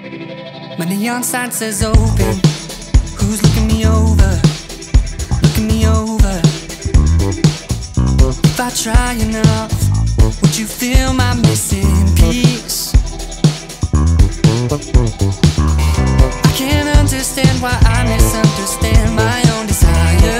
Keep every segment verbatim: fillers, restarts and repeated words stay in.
My neon sign says open. Who's looking me over? Looking me over. If I try enough, would you feel my missing piece? I can't understand why I misunderstand my own desire.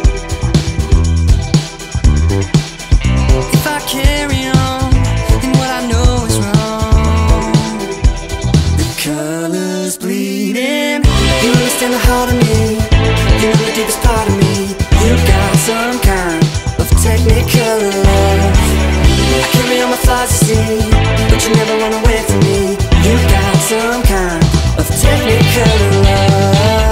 If I carry on in what I know is wrong, the colors bleeding. You understand the heart of me, you know the deepest part of me. You got some kind of technical love. I carry all my flaws, you see, but you never run away from me. You got some kind of technical love.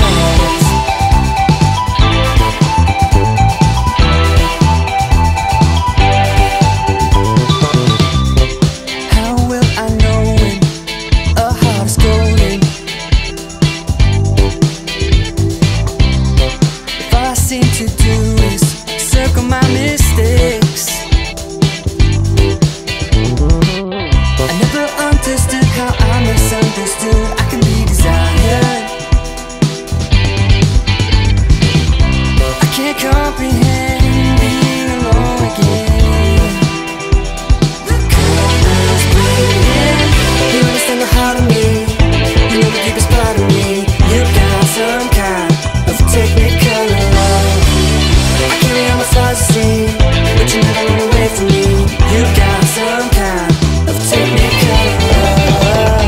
How will I know when a heart is golden? If all I seem to do is circle my mistakes. I never understood how I misunderstood. I can be desired. I can't comprehend being alone again. The colors bleeding. You understand the heart of me, you know the deepest part of me. You got some kind of technical love. I carry all my flaws, you see, but you never run away from me. You got some kind of technical love.